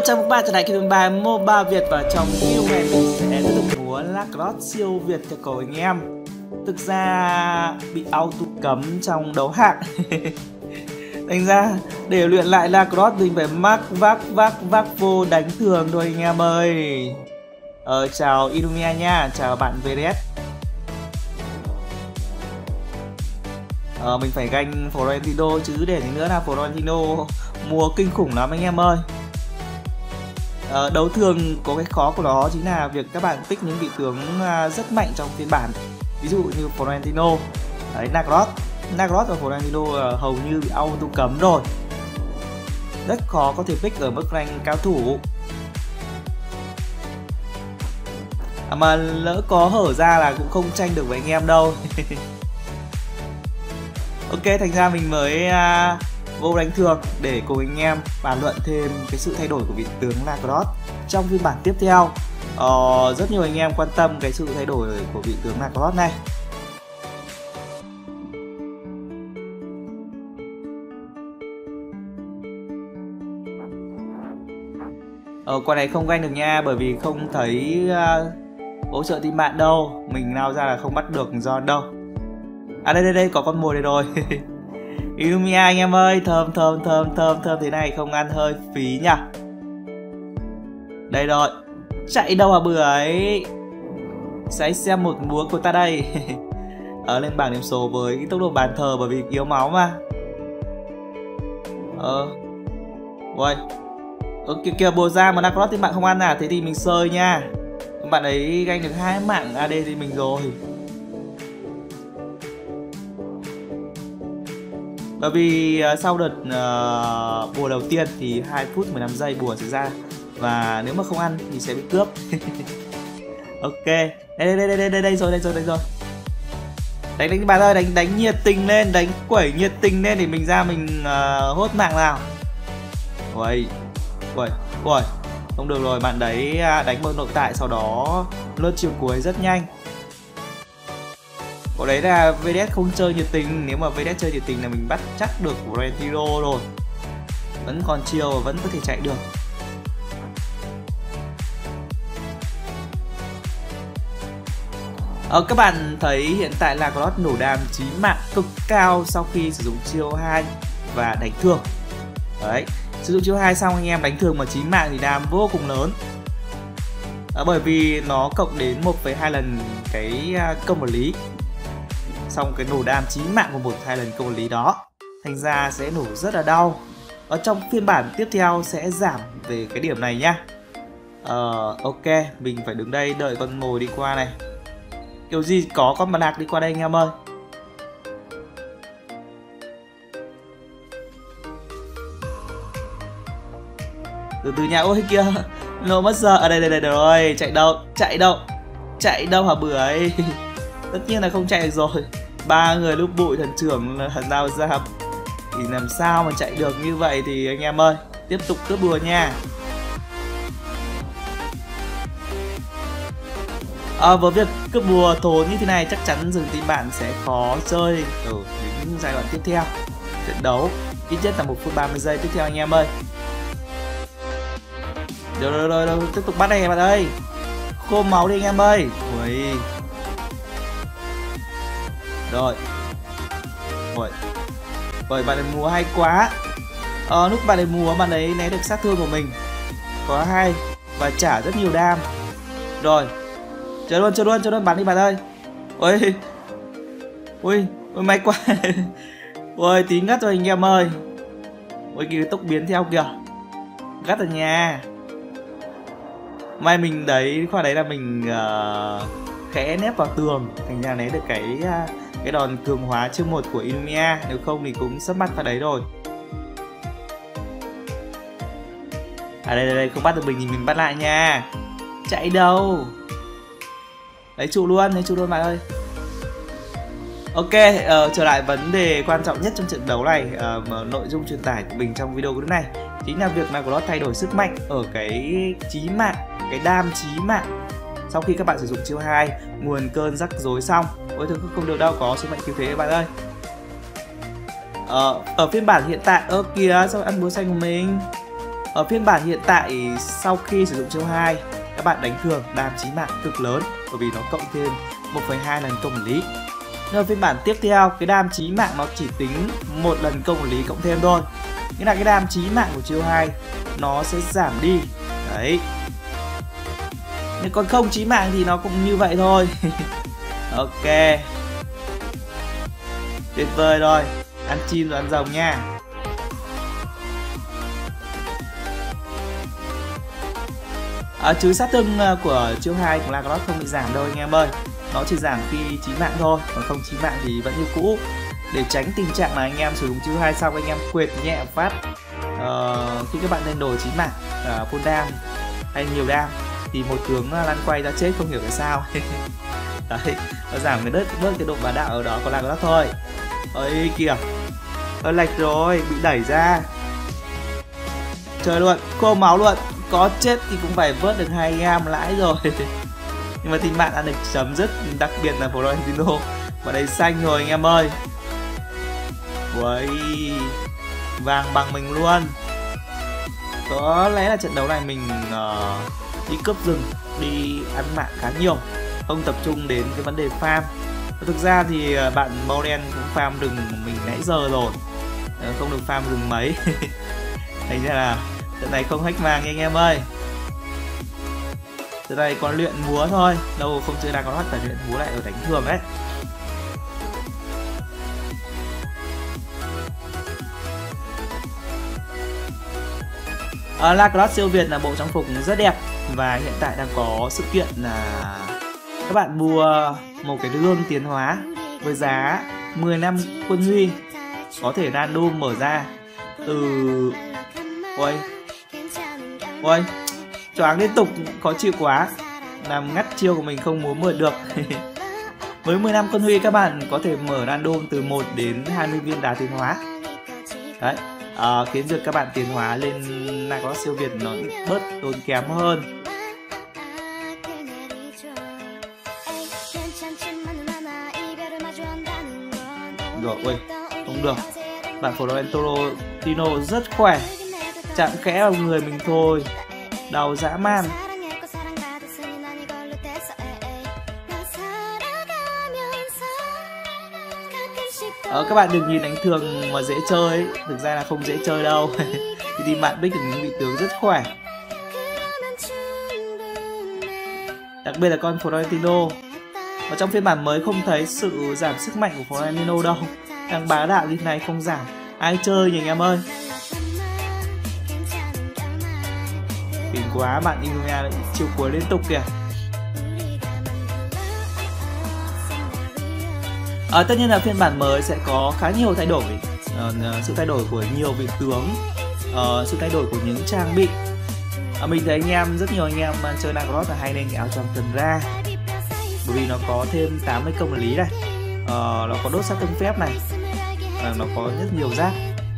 Chào mừng các bạn trở lại kênh bài MOBA Việt, và trong video này mình sẽ tiếp tục múa Lacrosse siêu Việt cho cầu anh em. Thực ra bị auto cấm trong đấu hạng. Thành ra để luyện lại Lacrosse mình phải vác vô đánh thường thôi anh em ơi. Chào Illumia nha, chào bạn VDS. Mình phải ganh Florentino chứ để gì nữa là Florentino mua kinh khủng lắm anh em ơi. Đấu thường có cái khó của nó chính là việc các bạn pick những vị tướng rất mạnh trong phiên bản, ví dụ như Florentino, đấy, Nagros và Florentino hầu như bị auto cấm rồi, rất khó có thể pick ở mức rank cao thủ. Mà lỡ có hở ra là cũng không tranh được với anh em đâu. Ok, thành ra mình mới vô đánh thường để cùng anh em bàn luận thêm cái sự thay đổi của vị tướng Lacrosse trong phiên bản tiếp theo. Rất nhiều anh em quan tâm cái sự thay đổi của vị tướng Lacrosse này. Quả này không ganh được nha, bởi vì không thấy hỗ trợ team bạn đâu. Mình nào ra là không bắt được John đâu. À đây có con mồi đây rồi. Illumia anh em ơi, thơm thế này không ăn hơi phí nhỉ. Đây rồi, chạy đâu à bữa ấy. Sẽ xem một múa của ta đây. Lên bảng điểm số với cái tốc độ bàn thờ bởi vì yếu máu mà. Ôi, kìa bùa ra mà Lacrosse thì bạn không ăn à? Thế thì mình sơi nha. Bạn ấy ganh được 2 mạng AD thì mình rồi. Bởi vì sau đợt bùa đầu tiên thì 2 phút 15 giây bùa sẽ ra, và nếu mà không ăn thì sẽ bị cướp. Ok, đây rồi. Đánh bạn ơi, đánh nhiệt tình lên, đánh quẩy nhiệt tình lên để mình ra mình hốt mạng nào. Ui, không được rồi, bạn đấy đánh một nội tại sau đó lướt chiều cuối rất nhanh. Có đấy là VDS không chơi nhiệt tình, nếu mà VDS chơi nhiệt tình là mình bắt chắc được Florentino rồi. Vẫn còn chiều và vẫn có thể chạy được. Các bạn thấy hiện tại là Lacrosse nổ đam chí mạng cực cao sau khi sử dụng chiêu 2 và đánh thường. Đấy, sử dụng chiêu 2 xong anh em đánh thường mà chí mạng thì đam vô cùng lớn. Bởi vì nó cộng đến 1,2 lần cái công vật lý. Xong cái nổ đam chí mạng của 1-2 lần công vật lý đó, thành ra sẽ nổ rất là đau. Ở trong phiên bản tiếp theo sẽ giảm về cái điểm này nhá. Ok, mình phải đứng đây đợi con mồi đi qua này. Kiểu gì có con mặt nạc đi qua đây anh em ơi. Từ từ nha, ôi kia nó mất giờ. Ở đây rồi, chạy đâu hả bữa ấy. Tất nhiên là không chạy được rồi. 3 người lúc bụi thần trưởng là nào ra thì làm sao mà chạy được như vậy thì anh em ơi, tiếp tục cướp bùa nha. Với việc cướp bùa thốn như thế này chắc chắn rừng team bạn sẽ khó chơi ở những giai đoạn tiếp theo trận đấu, ít nhất là 1 phút 30 giây tiếp theo anh em ơi. Rồi, tiếp tục bắt này bạn ơi, khô máu đi anh em ơi. Ui. Rồi, bạn ấy múa hay quá. Lúc bạn ấy múa, bạn ấy né được sát thương của mình quá hay và trả rất nhiều đam. Rồi, chờ luôn, bắn đi bạn ơi. Ui, may quá. Ôi, tí ngất rồi anh em ơi. Ôi kìa, tốc biến theo kìa, gắt ở nhà. May mình đấy, khoa đấy là mình khẽ nép vào tường, thành ra né được cái đòn cường hóa chiêu 1 của Illumia, nếu không thì cũng sắp bắt vào đấy rồi. Đây, không bắt được mình thì mình bắt lại nha. Chạy đâu? Lấy trụ luôn bạn ơi. Ok, trở lại vấn đề quan trọng nhất trong trận đấu này, nội dung truyền tải của mình trong video này chính là việc Lacrosse thay đổi sức mạnh ở cái chí mạng, cái đam chí mạng sau khi các bạn sử dụng chiêu 2 nguồn cơn rắc rối xong. Ôi thôi, không được đâu, có số mệnh cứu thế các bạn ơi. Ở phiên bản hiện tại, kìa sao ăn búa xanh của mình. Ở phiên bản hiện tại sau khi sử dụng chiêu 2, các bạn đánh thường đam chí mạng cực lớn bởi vì nó cộng thêm 1,2 lần công vật lý. Nhưng ở phiên bản tiếp theo, cái đam chí mạng nó chỉ tính một lần công vật lý cộng thêm thôi. Nghĩa là cái đam chí mạng của chiêu 2 nó sẽ giảm đi. Đấy. Nhưng còn không chí mạng thì nó cũng như vậy thôi. Ok. Tuyệt vời rồi. Ăn chim rồi ăn rồng nha. Chứ sát thương của chiêu 2 của Lagarot không bị giảm đâu anh em ơi. Nó chỉ giảm khi chí mạng thôi, còn không chí mạng thì vẫn như cũ. Để tránh tình trạng mà anh em sử dụng chiêu 2 xong anh em quệt nhẹ phát khi các bạn lên đồ chí mạng full đam hay nhiều đam thì một tướng lăn quay ra chết không hiểu tại sao. Đấy, nó giảm cái bớt cái độ bá đạo ở đó của Lagarot thôi. Ơi kìa, hơi lệch rồi, bị đẩy ra. Trời luôn, khô máu luôn. Có chết thì cũng phải vớt được 2 gam lãi rồi. Nhưng mà tính mạng đã được chấm dứt, đặc biệt là Florentino và đây xanh rồi anh em ơi. Uầy, vàng bằng mình luôn. Có lẽ là trận đấu này mình đi cướp rừng, đi ăn mạng khá nhiều, không tập trung đến cái vấn đề farm. Thực ra thì bạn màu đen cũng farm rừng mình nãy giờ rồi, không được farm rừng mấy. Thành ra là trận này không hack vàng nha anh em ơi. Trận này còn luyện múa thôi, đâu không chơi Lagarot phải luyện múa lại ở đánh thường đấy. Lagarot siêu Việt là bộ trang phục rất đẹp và hiện tại đang có sự kiện là các bạn mua một cái gương tiến hóa với giá 10 năm quân huy có thể random mở ra từ ôi choáng liên tục, khó chịu quá, làm ngắt chiêu của mình không muốn mở được. Với 10 năm quân huy các bạn có thể mở random từ 1 đến 20 viên đá tiến hóa. Đấy, khiến việc các bạn tiến hóa lên Lagarot siêu Việt nó bớt tốn kém hơn. Rồi, ôi, không được. Bạn Florentino rất khỏe, chạm khẽ vào người mình thôi, đau dã man. Các bạn đừng nhìn đánh thường mà dễ chơi ấy. Thực ra là không dễ chơi đâu. Thì team bạn pick được những vị tướng rất khỏe, đặc biệt là con Florentino. Và trong phiên bản mới không thấy sự giảm sức mạnh của Florentino đâu. Đang bá đạo như thế này không giảm, ai chơi nhỉ anh em ơi. Kinh quá, bạn Inuyasha chiêu cuối liên tục kìa. Tất nhiên là phiên bản mới sẽ có khá nhiều thay đổi, sự thay đổi của nhiều vị tướng, sự thay đổi của những trang bị. Mình thấy anh em, rất nhiều anh em chơi Lagarot là hay lên cái áo choàng Thần Ra, bởi vì nó có thêm 80 công vật lý này, nó có đốt sát thương phép này, nó có rất nhiều giáp.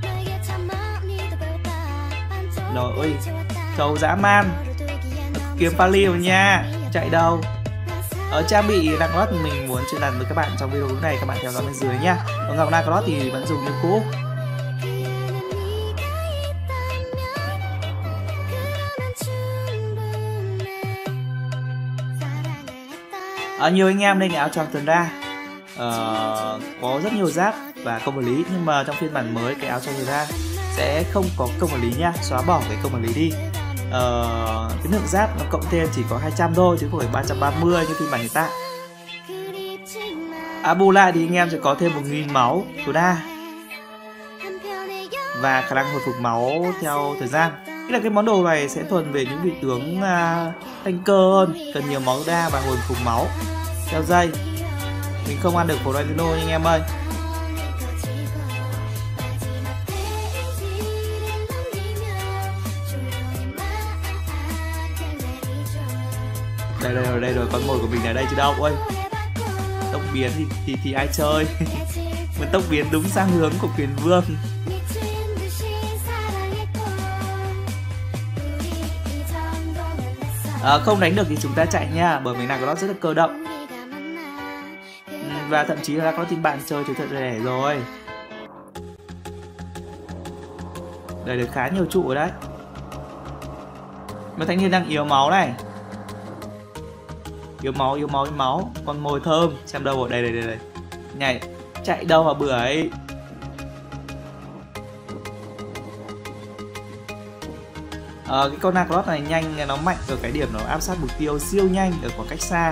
Rồi ơi, trâu dã man, kiếm pali rồi nha, chạy đâu. Ở trang bị Lagarot mình muốn truyền đạt với các bạn trong video này, các bạn theo dõi bên dưới nhá. Còn ngọc Lagarot thì vẫn dùng như cũ. Nhiều anh em lên cái áo choàng Thần Ra có rất nhiều giáp và công vật lý, nhưng mà trong phiên bản mới cái áo choàng Thần Ra sẽ không có công vật lý nha, xóa bỏ cái công vật lý đi. Cái lượng giáp nó cộng thêm chỉ có 200 thôi chứ không phải 330 như phiên bản hiện tại. Bù lại thì anh em sẽ có thêm 1000 máu tối đa và khả năng hồi phục máu theo thời gian. Nghĩa là cái món đồ này sẽ thuần về những vị tướng tanker hơn, cần nhiều máu đa và hồi phục máu theo giây. Mình không ăn được Florentino nha anh em ơi. Đây rồi, con mồi của mình ở đây chứ đâu. Ôi, tốc biến thì ai chơi. Mình tốc biến đúng sang hướng của Quyền Vương. Không đánh được thì chúng ta chạy nha, bởi vì Lagarot rất là cơ động. Và thậm chí là có team bạn chơi thì thật rẻ rồi. Đây được khá nhiều trụ rồi đấy. Mà thanh niên đang yếu máu này. Yếu máu. Con mồi thơm. Xem đâu ở đây. Nhảy. Chạy đâu mà bữa ấy. Cái con Nacros này nhanh, nó mạnh ở cái điểm nó áp sát mục tiêu siêu nhanh ở khoảng cách xa.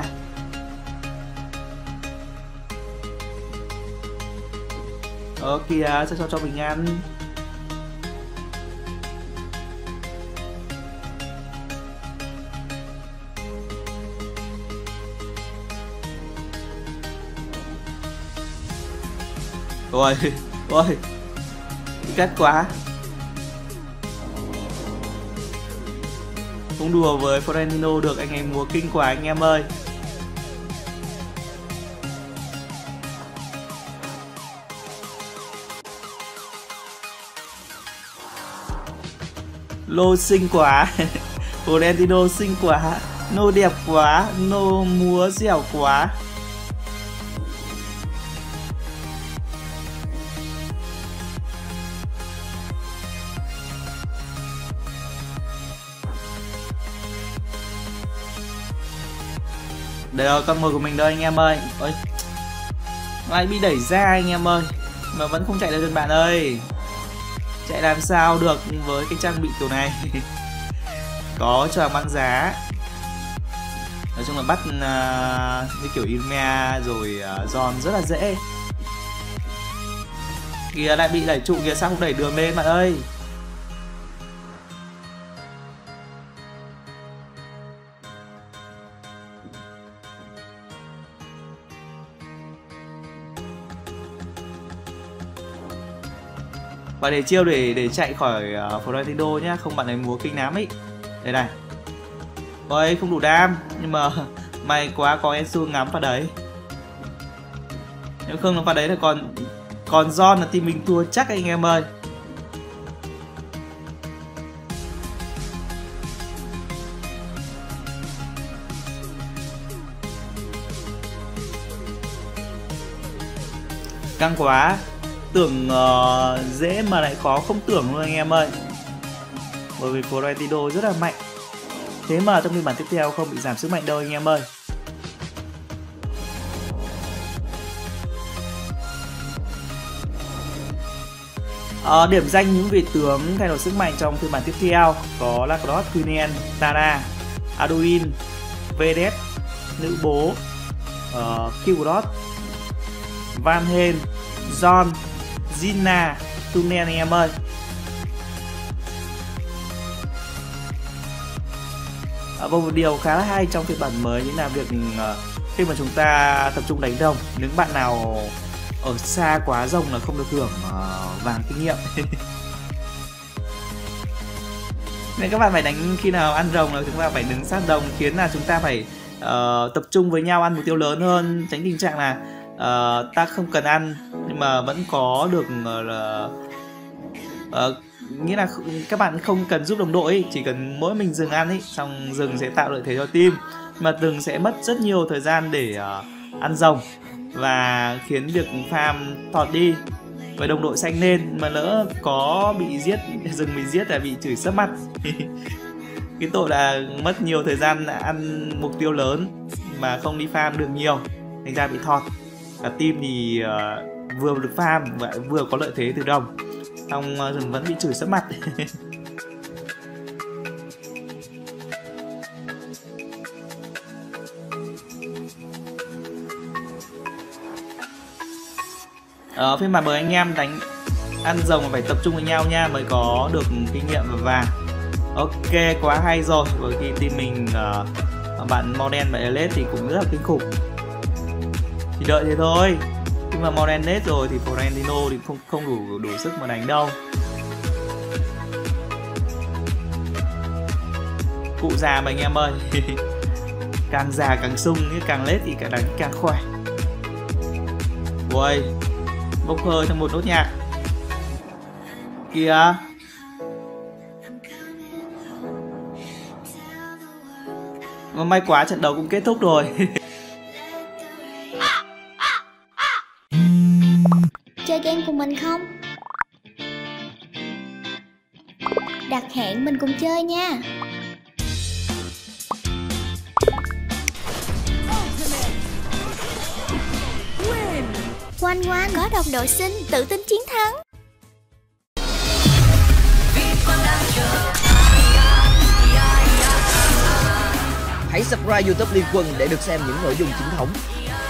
Kìa, sẽ cho mình ăn. Ôi, cắt quá. Không đùa với Florentino được, anh em múa kinh quá anh em ơi. Lô xinh quá. Florentino xinh quá. Nô đẹp quá. Nô múa dẻo quá. Đây rồi, con mồi của mình đây anh em ơi. Ôi, lại bị đẩy ra anh em ơi. Mà vẫn không chạy được bạn ơi. Chạy làm sao được với cái trang bị kiểu này. Có choàng băng giá. Nói chung là bắt như kiểu Ilmea rồi John rất là dễ. Kìa, lại bị đẩy trụ kìa, sao không đẩy đường lên bạn ơi. Và để chiêu để chạy khỏi Florentino nhá, không bạn ấy múa kinh lắm ấy. Đây này. Ôi, không đủ đam, nhưng mà may quá có Ensu ngắm vào đấy. Nếu không nó vào đấy là còn John là team mình thua chắc anh em ơi. Căng quá. Tưởng dễ mà lại khó không tưởng luôn anh em ơi. Bởi vì Florentino rất là mạnh. Thế mà trong phiên bản tiếp theo không bị giảm sức mạnh đâu anh em ơi. Điểm danh những vị tướng thay đổi sức mạnh trong phiên bản tiếp theo có Lacrosse, Quinen, Tara, Arduin, Vedet, Nữ Bố, Killgrot, Van Halen, John, Zina, Tunen anh em ơi. Và một điều khá là hay trong phiên bản mới chính là việc khi mà chúng ta tập trung đánh rồng, những bạn nào ở xa quá rồng là không được hưởng vàng kinh nghiệm. Nên các bạn phải đánh khi nào ăn rồng là chúng ta phải đứng sát rồng, khiến là chúng ta phải tập trung với nhau ăn mục tiêu lớn hơn, tránh tình trạng là ta không cần ăn nhưng mà vẫn có được nghĩa là các bạn không cần giúp đồng đội ấy, chỉ cần mỗi mình dừng ăn ấy, xong dừng sẽ tạo lợi thế cho team, mà dừng sẽ mất rất nhiều thời gian để ăn rồng và khiến việc farm thọt đi. Với đồng đội xanh lên mà lỡ có bị giết, dừng bị giết là bị chửi sấp mặt. Cái tội là mất nhiều thời gian ăn mục tiêu lớn mà không đi farm được nhiều, thành ra bị thọt. Cả team thì vừa được farm và vừa có lợi thế từ đồng, xong rừng vẫn bị chửi sấp mặt. Ở phiên bản mới anh em đánh ăn rồng mà phải tập trung với nhau nha mới có được kinh nghiệm và vàng. Ok, quá hay rồi. Bởi khi team mình bạn Modern và Elite thì cũng rất là kinh khủng. Thì đợi thế thôi. Nhưng mà Modern Elite rồi thì Florentino thì không đủ sức mà đánh đâu. Cụ già mà anh em ơi. Càng già càng sung, càng lết thì càng đánh càng khỏe. Ui, bốc hơi trong một nốt nhạc. Kìa. Mà may quá trận đấu cũng kết thúc rồi. Chơi game cùng mình không? Đặt hẹn mình cùng chơi nha. ngoan ngoan, có đồng đội xinh, tự tin chiến thắng. Hãy subscribe YouTube Liên Quân để được xem những nội dung chính thống.